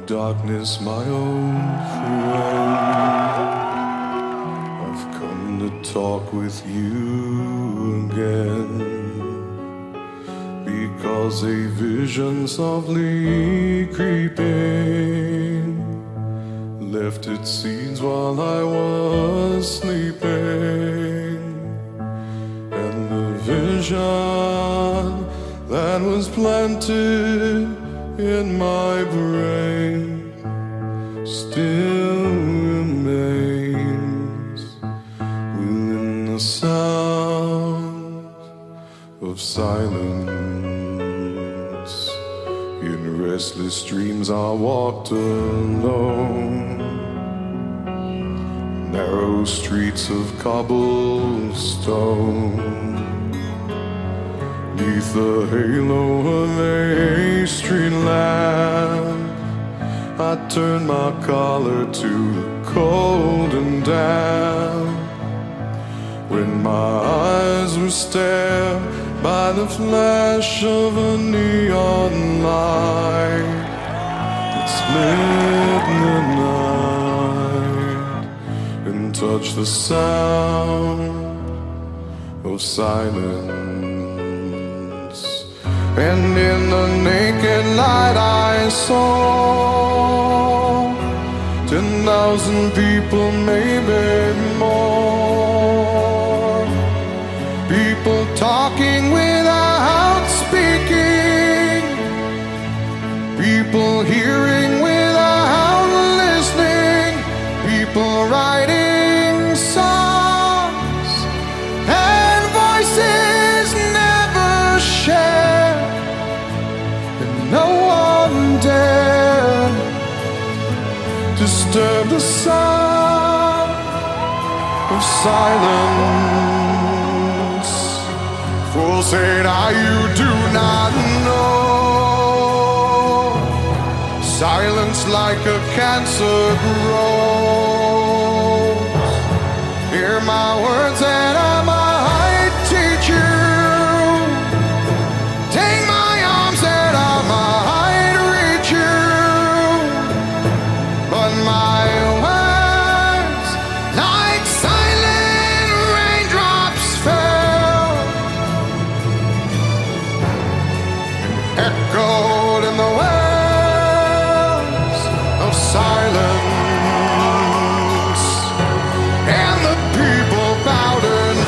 darkness, my old friend. I've come to talk with you again, because a vision softly creeping left its seeds while I was sleeping. And the vision that was planted in my brain still remains within the sound of silence. In restless dreams I walked alone, narrow streets of cobblestone, neath the halo of a street lamp. I turned my collar to the cold and damp, when my eyes were stared by the flash of a neon light that split the night and touched the sound of silence. And in the naked light I saw 10,000 people, maybe more. People talking without speaking, people hearing without listening, people writing songs and voices never shared. No one dared disturb the sound of silence. Fool say now you do not know, silence like a cancer grows. Hear my words and I might teach you, take my arms and I might reach you, but my words like silent raindrops fell and echoed in the wells of silence. And the people bowed and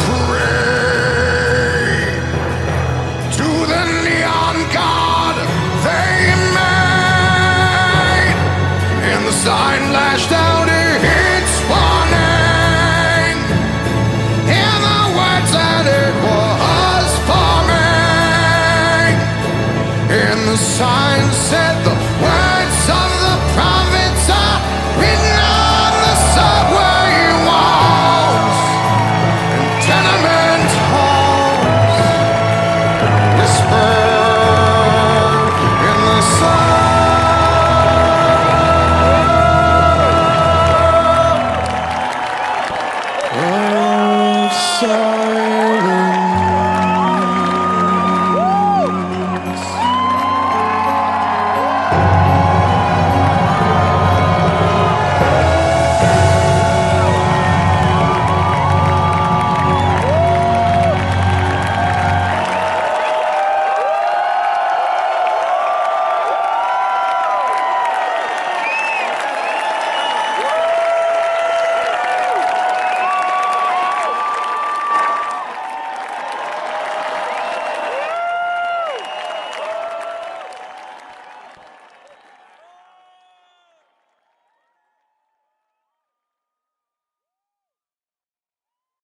prayed to the neon god they made, and the sign lashed out its warning, and the words that it was forming, and the sign said the words of the prophets are written on the subway walls and tenement halls, whispered in the sound of silence.